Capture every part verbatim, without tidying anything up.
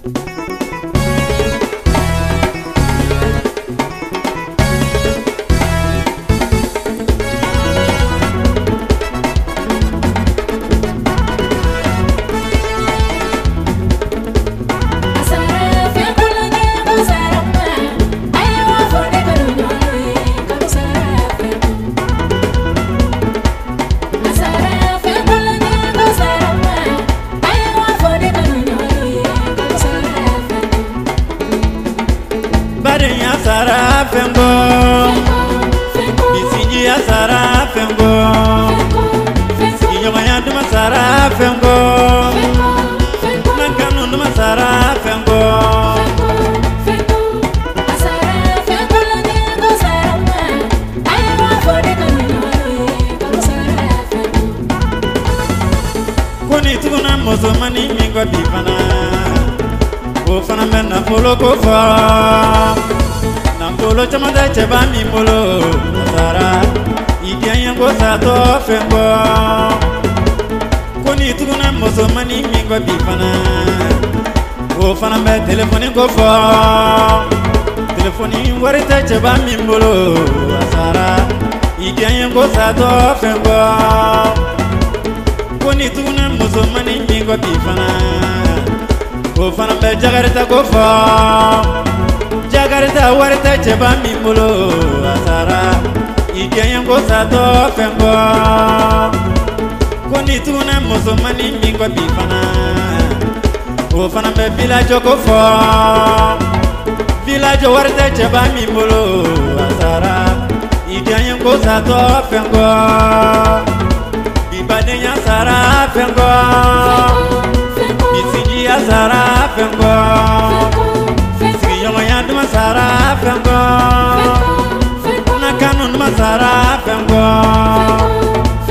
Sara fengo, bisinji ya Sara fengo, inyoma ya duma Sara fengo, nankanu duma Sara fengo. Kuni tuguna mozo mani mingo bifana, ofana mena polo kofa. Polo chamada cheba mi polo Sara igenya go sato fengo koni tuguna mozo mani mingo bifana o fana be telefoni go fa telefoni warita cheba mi polo Sara igenya go sato fengo koni tuguna mozo mani mingo bifana o fana be jagarita go fa Jagarta warta cheba mi mulo Sara igenya go sato fengo koni tuna mozo mani mingo bifana o fana be village go fo village warta cheba mi mulo Sara igenya go sato fengo bibadenya Sara fengo bisinji ya Sara fengo Yoma ya duma Sara fengo, nakanu duma Sara fengo.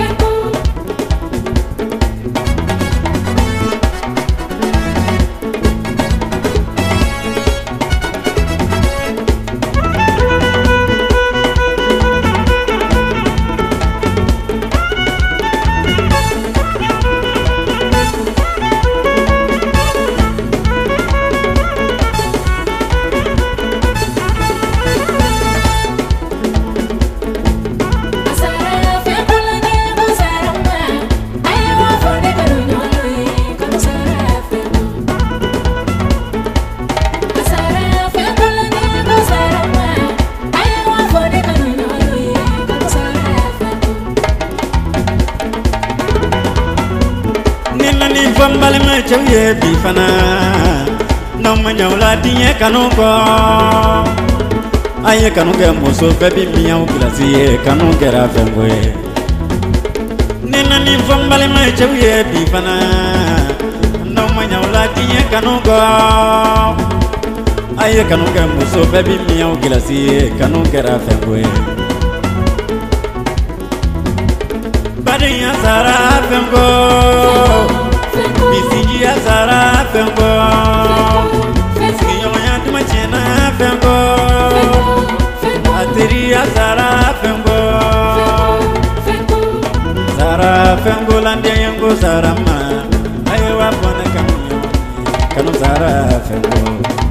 Bambale ma chawye bifana no manyawla dinye kanuko aye kanuke moso bebi miyaw glasiye kanuke rafengoye nena ni bambale ma chawye bifana no manyawla dinye kanuko aye kanuke moso bebi miyaw glasiye kanuke rafengoye Badinya Sara fengo Bisinji ya Sara fengo Inyoma ya duma chena fengo Atiri ya Sara fengo Sara fengo landia yango Sara ma Aye wapone kanu Kanu Sara fengo